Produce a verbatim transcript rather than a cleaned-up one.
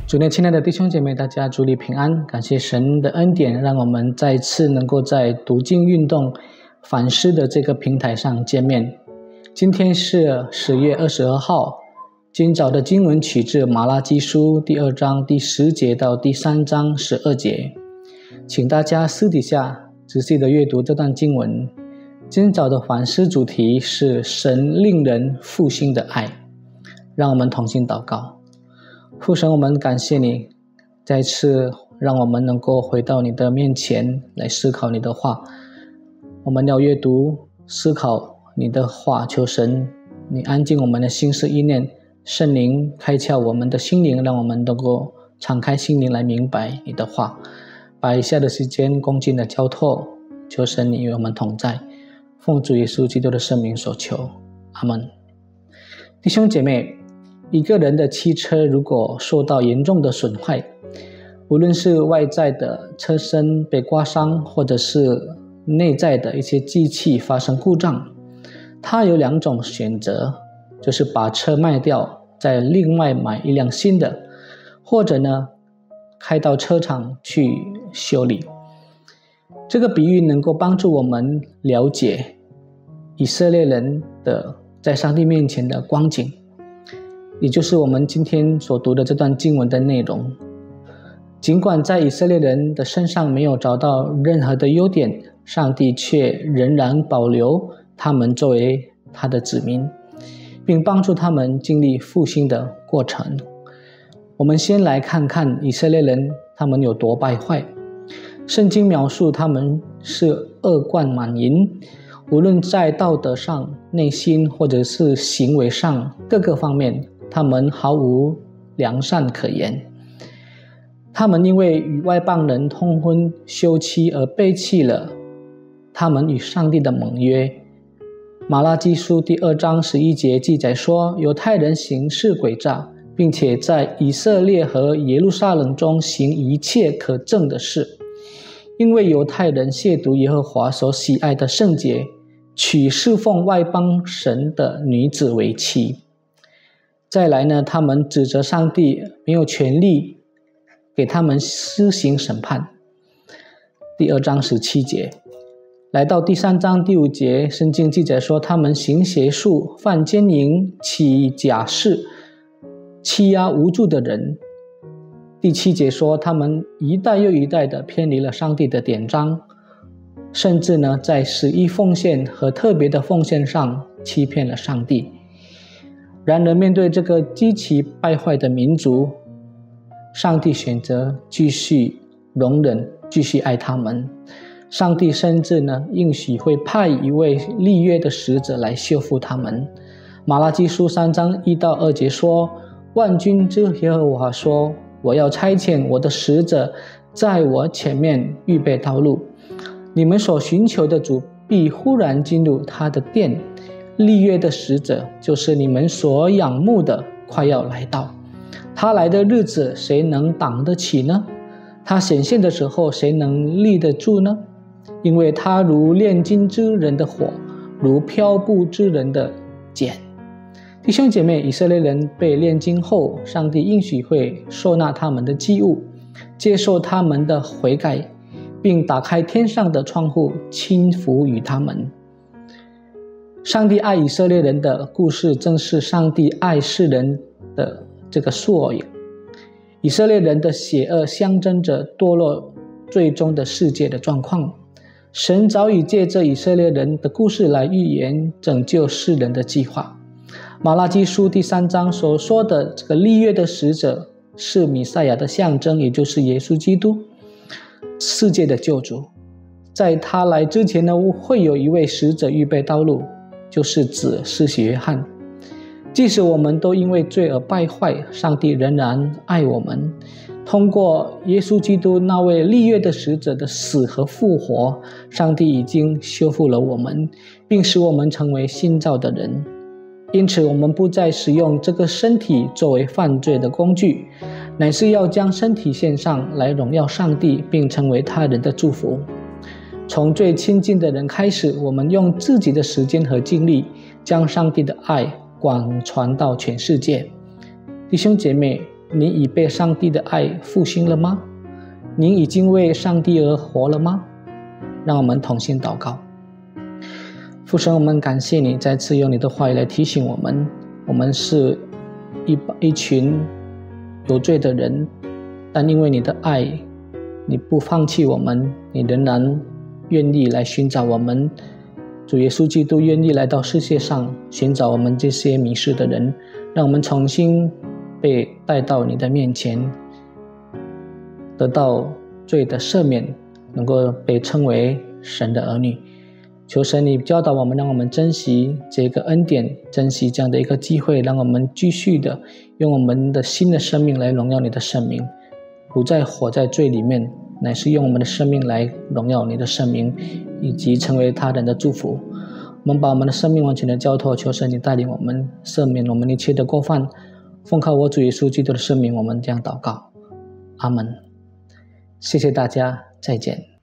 主内亲爱的弟兄姐妹，大家主里平安，感谢神的恩典，让我们再次能够在读经运动反思的这个平台上见面。今天是十月二十二号，今早的经文取自马拉基书第二章第十节到第三章十二节，请大家私底下仔细的阅读这段经文。今早的反思主题是神令人复兴的爱，让我们同心祷告。父神，我们感谢你，再次让我们能够回到你的面前来思考你的话。我们要阅读思考你的话，求神你安静我们的心思意念，圣灵开窍我们的心灵，让我们能够敞开心灵来明白你的话。把以下的时间恭敬的交托，求神你与我们同在，奉主耶稣基督的圣名所求，阿们。弟兄姐妹，一个人的汽车如果受到严重的损坏，无论是外在的车身被刮伤，或者是内在的一些机器发生故障，他有两种选择，就是把车卖掉，再另外买一辆新的，或者呢开到车厂去修理。这个比喻能够帮助我们了解以色列人的在上帝面前的光景，也就是我们今天所读的这段经文的内容。尽管在以色列人的身上没有找到任何的优点，上帝却仍然保留他们作为他的子民，并帮助他们经历复兴的过程。我们先来看看以色列人他们有多败坏。圣经描述他们是恶贯满盈，无论在道德上、内心或者是行为上各个方面，他们毫无良善可言。他们因为与外邦人通婚休妻而背弃了他们与上帝的盟约。马拉基书第二章十一节记载说，犹太人行事诡诈，并且在以色列和耶路撒冷中行一切可憎的事，因为犹太人亵渎耶和华所喜爱的圣洁，娶侍奉外邦神的女子为妻。再来呢，他们指责上帝没有权利给他们施行审判。第二章十七节，来到第三章第五节，圣经记载说，他们行邪术，犯奸淫，起假誓，欺压无助的人。第七节说，他们一代又一代的偏离了上帝的典章，甚至呢，在十一奉献和特别的奉献上欺骗了上帝。然而面对这个极其败坏的民族，上帝选择继续容忍，继续爱他们。上帝甚至呢应许会派一位立约的使者来修复他们。马拉基书三章一到二节说，万军之耶和华说，我要差遣我的使者在我前面预备道路，你们所寻求的主必忽然进入他的殿，立约的使者就是你们所仰慕的快要来到。他来的日子谁能挡得起呢？他显现的时候谁能立得住呢？因为他如炼金之人的火，如漂布之人的碱。弟兄姐妹，以色列人被炼金后，上帝应许会收纳他们的祭物，接受他们的悔改，并打开天上的窗户倾福于他们。上帝爱以色列人的故事，正是上帝爱世人的这个缩影。以色列人的邪恶象征着堕落最终的世界的状况。神早已借着以色列人的故事来预言拯救世人的计划。马拉基书第三章所说的这个立约的使者是弥赛亚的象征，也就是耶稣基督，世界的救主。在他来之前呢，会有一位使者预备道路，就是指施洗约翰。即使我们都因为罪而败坏，上帝仍然爱我们。通过耶稣基督那位立约的使者的死和复活，上帝已经修复了我们，并使我们成为新造的人。因此我们不再使用这个身体作为犯罪的工具，乃是要将身体献上来荣耀上帝，并成为他人的祝福。从最亲近的人开始，我们用自己的时间和精力，将上帝的爱广传到全世界。弟兄姐妹， 你已被上帝的爱复兴了吗？您已经为上帝而活了吗？让我们同心祷告。父神，我们感谢你再次用你的话语来提醒我们，我们是一一群有罪的人，但因为你的爱，你不放弃我们，你仍然愿意来寻找我们。主耶稣基督愿意来到世界上寻找我们这些迷失的人，让我们重新被带到你的面前，得到罪的赦免，能够被称为神的儿女。求神你教导我们，让我们珍惜这个恩典，珍惜这样的一个机会，让我们继续的用我们的新的生命来荣耀你的圣名，不再活在罪里面，乃是用我们的生命来荣耀你的圣名，以及成为他人的祝福。我们把我们的生命完全的交托，求神你带领我们，赦免我们一切的过犯，奉靠我主耶稣基督的圣名，我们这样祷告，阿们。谢谢大家，再见。